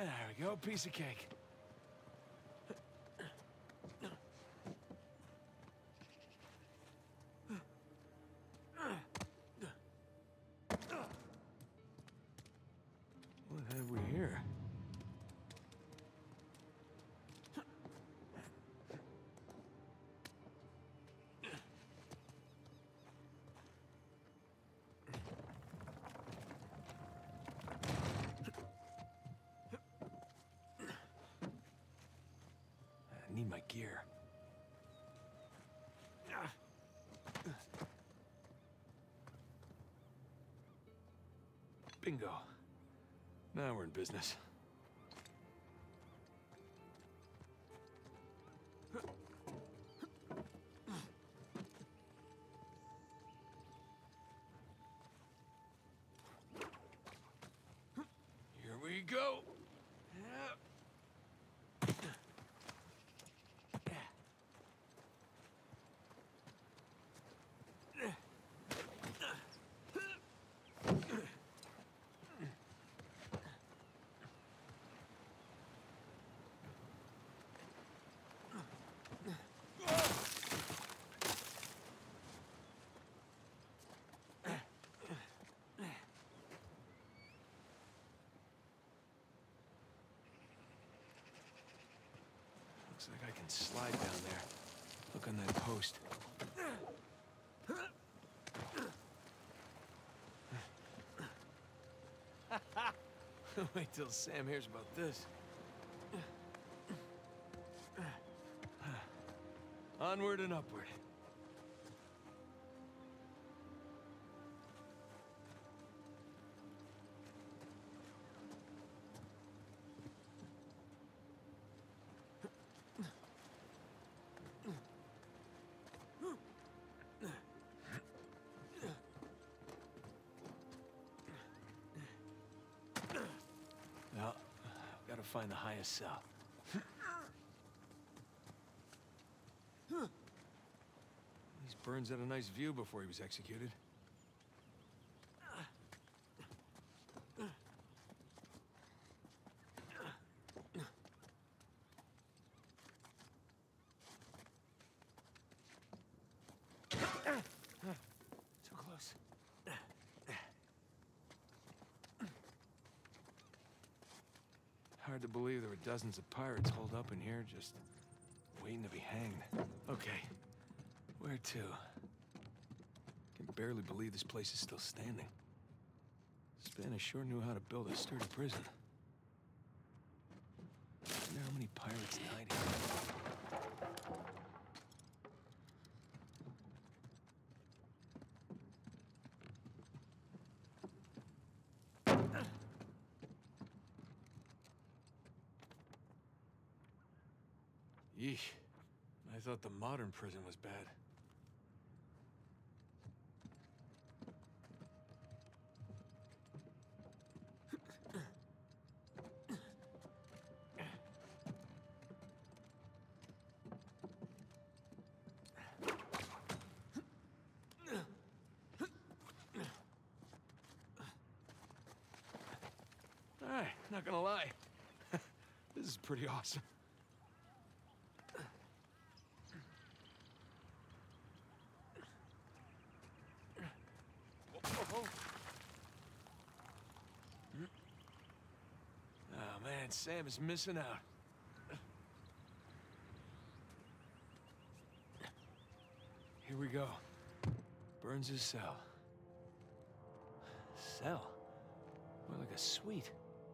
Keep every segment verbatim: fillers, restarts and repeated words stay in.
There we go, piece of cake. What have we here? I need my gear. Bingo. Now we're in business. Here we go. Yep. Looks like I can slide down there. Look on that post. Wait till Sam hears about this. Onward and upward. Well, gotta find the highest cell. These Burns had a nice view before he was executed. Too close. Hard to believe there were dozens of pirates holed up in here, just waiting to be hanged. Okay, where to? Can barely believe this place is still standing. Spanish sure knew how to build a sturdy prison. I wonder how many pirates died here. Yeesh. I thought the modern prison was bad. All right, not gonna lie. This is pretty awesome. Oh man, Sam is missing out. Here we go. Burns' cell. Cell? More like a suite.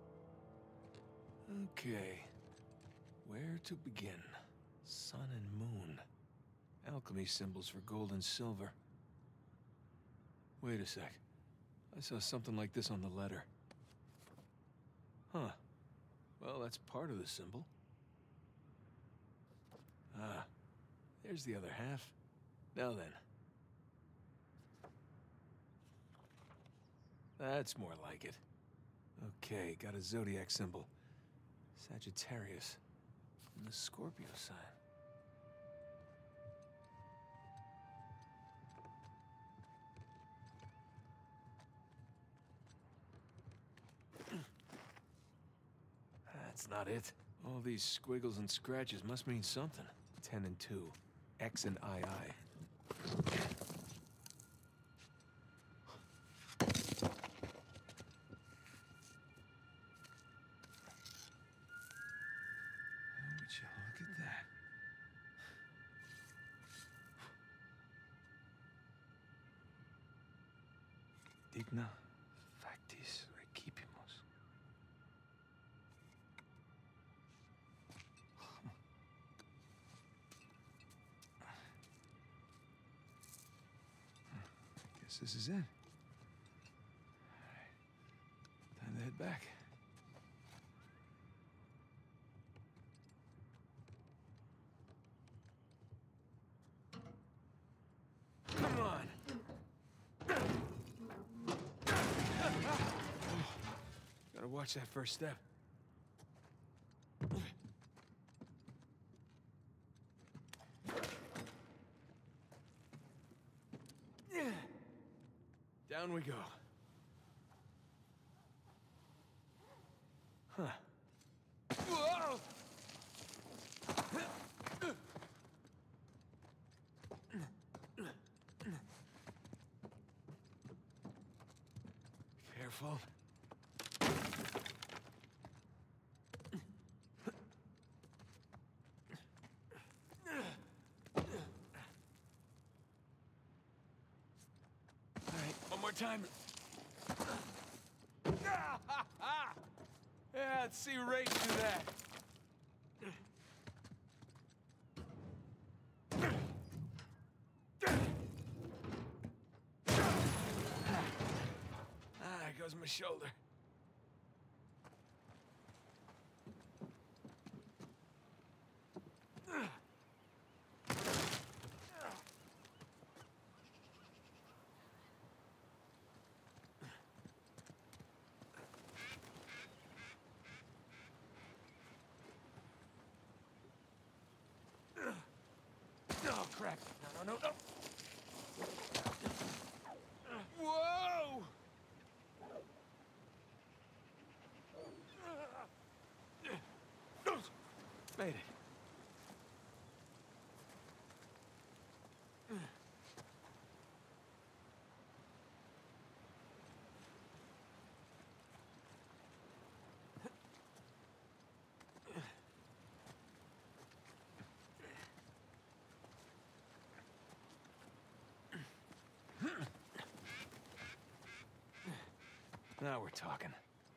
Okay. Where to begin? Sun and moon. Alchemy symbols for gold and silver. Wait a sec. I saw something like this on the letter. Huh. Well, that's part of the symbol. Ah. There's the other half. Now then. That's more like it. Okay, got a zodiac symbol. Sagittarius. And the Scorpio sign. That's not it. All these squiggles and scratches must mean something. Ten and two. X and I I. Would you look at that? Digna factis recipimus. Guess this is it. All right. Time to head back. Come on! Gotta watch that first step. Down we go. Huh. Whoa! Careful. All right, one more time. Yeah, let's see Ray do that. Ah, there goes my shoulder. Oh, crap. No, no, no, no. Whoa! Made it. Now we're talking.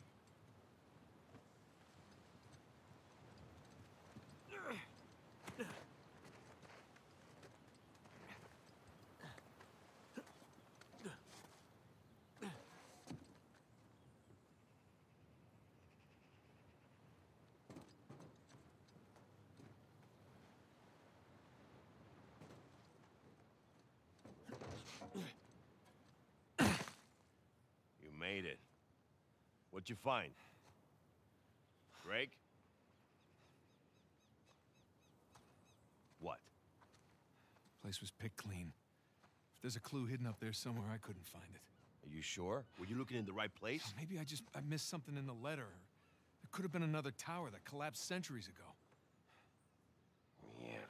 You made it. What'd you find? Greg? What? Place was picked clean. If there's a clue hidden up there somewhere, I couldn't find it. Are you sure? Were you looking in the right place? Maybe I just I missed something in the letter. There could have been another tower that collapsed centuries ago. Mierda.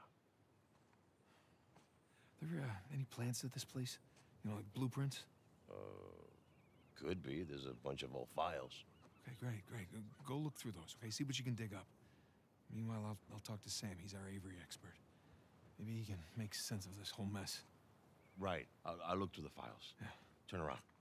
There uh, any plans to this place? You know, like blueprints? Uh, could be. There's a bunch of old files. Okay, great, great. Go look through those, okay? See what you can dig up. Meanwhile, I'll, I'll talk to Sam. He's our Avery expert. Maybe he can make sense of this whole mess. Right. I'll, I'll look through the files. Yeah. Turn around.